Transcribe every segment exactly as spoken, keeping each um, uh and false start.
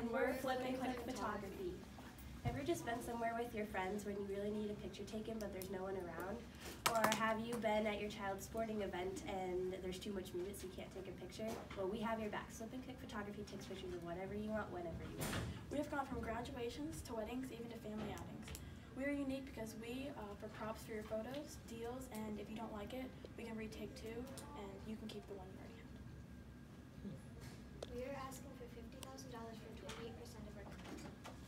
and we're Flip and Click Photography. Ever just been somewhere with your friends when you really need a picture taken but there's no one around? Or have you been at your child's sporting event and there's too much music so you can't take a picture? Well, we have your back. Flip and Click Photography takes pictures of whatever you want, whenever you want. We have gone from graduations to weddings, even to family outings. We are unique because we offer props for your photos, deals, and if you don't like it, we can retake two, and you can keep the one you already had. We are asking for fifty thousand dollars for twenty-eight percent of our company.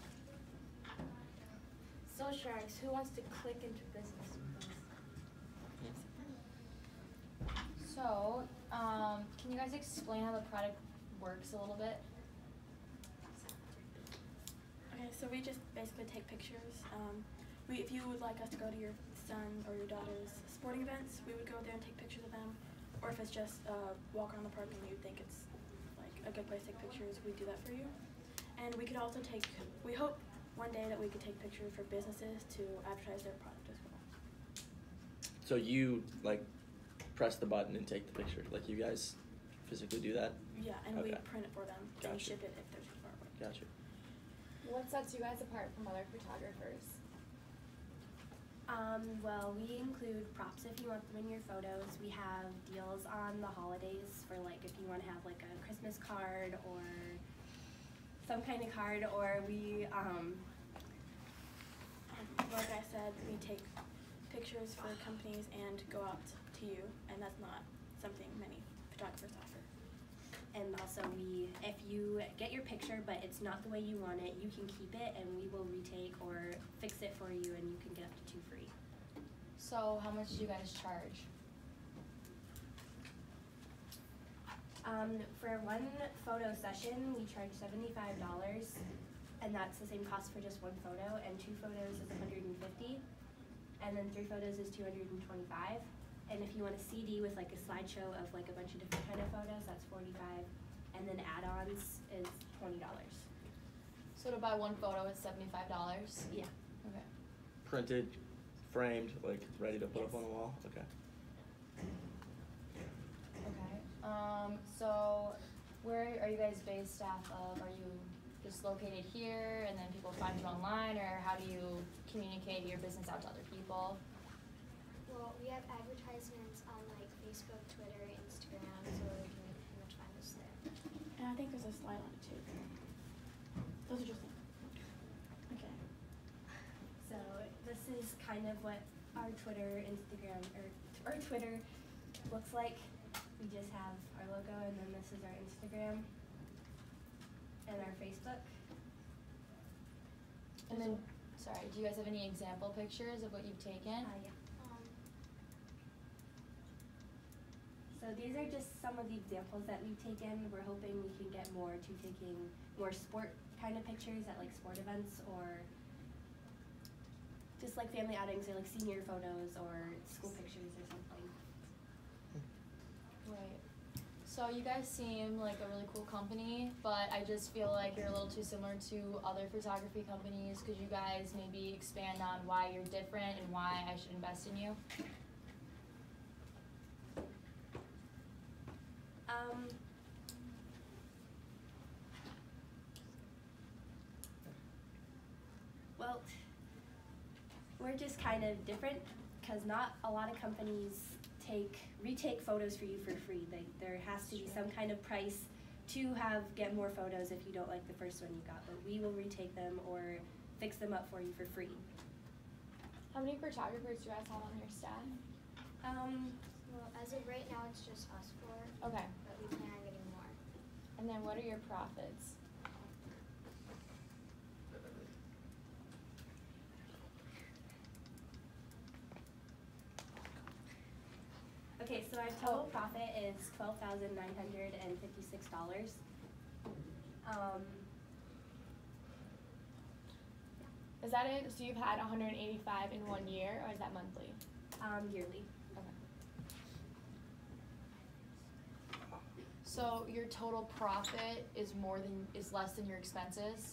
So Sharks, who wants to click into business with us? So, um, can you guys explain how the product works a little bit? Okay, so we just basically take pictures. Um, we, if you would like us to go to your son or your daughter's sporting events, we would go there and take pictures of them. Or if it's just uh, walk around the park and you think it's like a good place to take pictures, we do that for you. And we could also take, we hope one day that we could take pictures for businesses to advertise their product as well. So you like press the button and take the picture, like you guys physically do that? Yeah, and Okay. we print it for them and Gotcha. ship it if they're too far away. Gotcha. What sets you guys apart from other photographers? Um, well, we include props if you want them in your photos. We have deals on the holidays for like if you want to have like a Christmas card or some kind of card, or we, um, like I said, we take pictures for companies and go out to you, and that's not something many photographers offer. and also we, if you get your picture but it's not the way you want it, you can keep it and we will retake or fix it for you and you can get up to two free. So how much do you guys charge? Um, for one photo session, we charge seventy-five dollars, and that's the same cost for just one photo, and two photos is one hundred fifty dollars, and then three photos is two hundred twenty-five dollars. And if you want a C D with like a slideshow of like a bunch of different kind of photos, that's forty-five dollars, and then add-ons is twenty dollars. So to buy one photo is seventy-five dollars? Yeah. Okay. Printed, framed, like ready to put Yes. up on the wall? Okay. Okay. Um, so where are you guys based off of? Are you just located here and then people find you online, or how do you communicate your business out to other people? Well, we have advertisements on like Facebook, Twitter, Instagram, so you can pretty much find us there. And I think there's a slide on it too. Those are just okay. So this is kind of what our Twitter, Instagram, or or Twitter looks like. We just have our logo, and then this is our Instagram and our Facebook. And then, sorry, do you guys have any example pictures of what you've taken? Uh, yeah. Um, So these are just some of the examples that we've taken. We're hoping we can get more to taking more sport kind of pictures at like sport events, or just like family outings, or like senior photos or school pictures or something. Right. So you guys seem like a really cool company, but I just feel like you're a little too similar to other photography companies. Could you guys maybe expand on why you're different and why I should invest in you? Um, well, we're just kind of different because not a lot of companies take retake photos for you for free. They, there has to be some kind of price to have get more photos if you don't like the first one you got, but we will retake them or fix them up for you for free. How many photographers do you guys have on your staff? Um, well, as of right now, it's just us four, Okay. but we plan on getting more. And then what are your profits? okay, so our total profit is twelve thousand nine hundred fifty-six dollars. Um, Is that it? So you've had one hundred eighty-five in one year, or is that monthly? um, yearly. Okay. So your total profit is more than, is less than your expenses?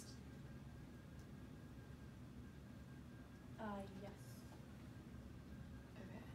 Uh, yes. Okay.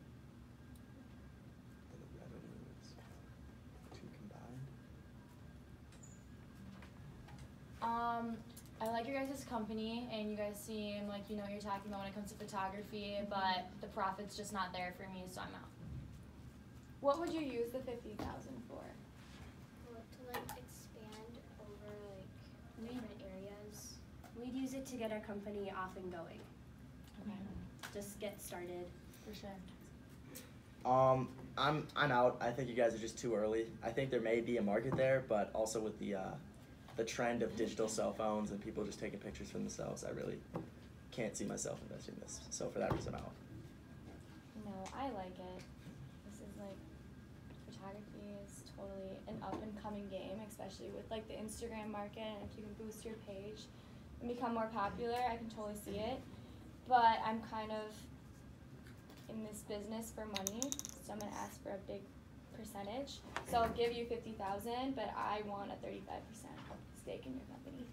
The revenue is two combined. Um, Um, I like your guys' company, and you guys seem like you know what you're talking about when it comes to photography, but the profit's just not there for me, so I'm out. What would you use the fifty thousand for? Well, to like expand over like We- different areas. We'd use it to get our company off and going. Okay. Just get started. For sure. Um, I'm I'm out. I think you guys are just too early. I think there may be a market there, but also with the uh, the trend of digital cell phones and people just taking pictures for themselves, I really can't see myself investing in this. So for that reason, I'm out. No, I like it. This is like, photography is totally an up and coming game, especially with like the Instagram market, and if you can boost your page and become more popular, I can totally see it. But I'm kind of in this business for money, so I'm gonna ask for a big percentage. So I'll give you fifty thousand, but I want a thirty-five percent stake in your company.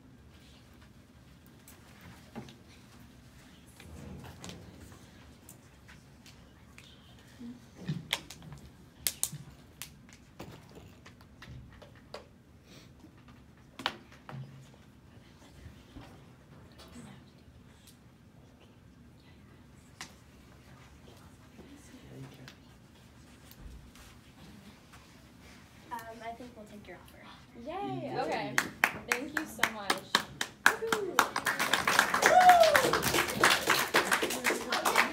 Um, I think we'll take your offer. Yay! Yay. Okay. Thank you so much. Woohoo!